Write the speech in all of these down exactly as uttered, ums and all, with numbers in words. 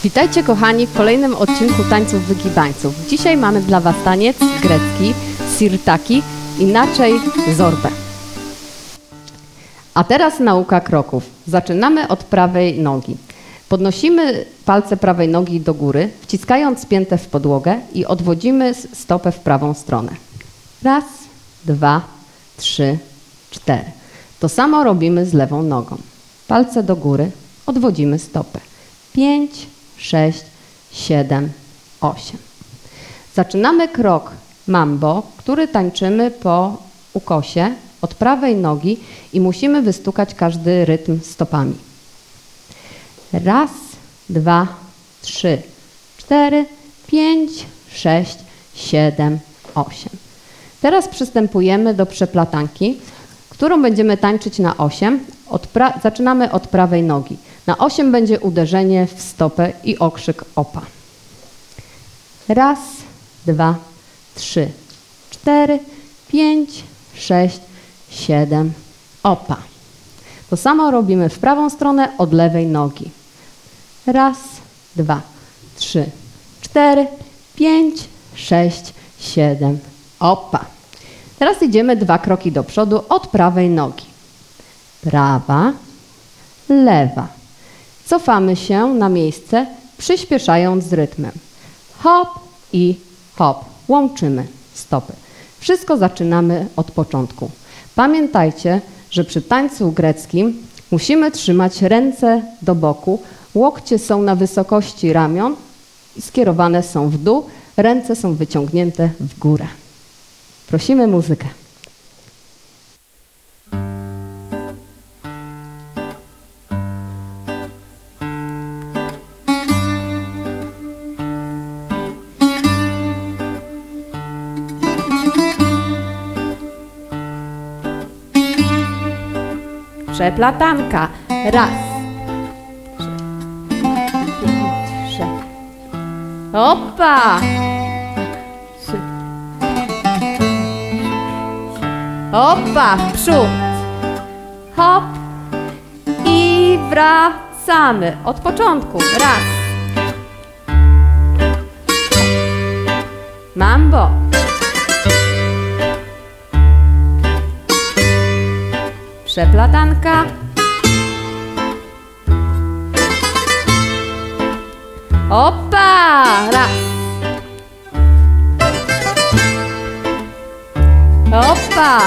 Witajcie kochani w kolejnym odcinku Tańców Wygibańców. Dzisiaj mamy dla Was taniec grecki, sirtaki, inaczej zorbę. A teraz nauka kroków. Zaczynamy od prawej nogi. Podnosimy palce prawej nogi do góry, wciskając piętę w podłogę i odwodzimy stopę w prawą stronę. Raz, dwa, trzy, cztery. To samo robimy z lewą nogą. Palce do góry, odwodzimy stopę. Pięć, sześć, siedem, osiem. Zaczynamy krok mambo, który tańczymy po ukosie od prawej nogi i musimy wystukać każdy rytm stopami. Raz, dwa, trzy, cztery, pięć, sześć, siedem, osiem. Teraz przystępujemy do przeplatanki, którą będziemy tańczyć na osiem. Od Zaczynamy od prawej nogi. Na osiem będzie uderzenie w stopę i okrzyk opa. Raz, dwa, trzy, cztery, pięć, sześć, siedem, opa. To samo robimy w prawą stronę od lewej nogi. Raz, dwa, trzy, cztery, pięć, sześć, siedem, opa. Teraz idziemy dwa kroki do przodu od prawej nogi. Prawa, lewa. Cofamy się na miejsce, przyspieszając z rytmem. Hop i hop. Łączymy stopy. Wszystko zaczynamy od początku. Pamiętajcie, że przy tańcu greckim musimy trzymać ręce do boku. Łokcie są na wysokości ramion i skierowane są w dół. Ręce są wyciągnięte w górę. Prosimy muzykę. Przeplatanka. Raz. Trzy. Opa! Trzy. Opa! W przód. Hop. I wracamy. Od początku. Raz. Mambo. Przeplatanka. Opa! Raz. Opa!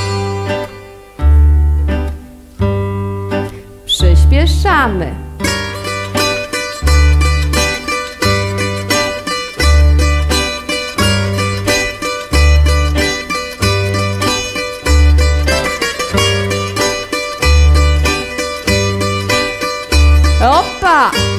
Przyspieszamy. Opa!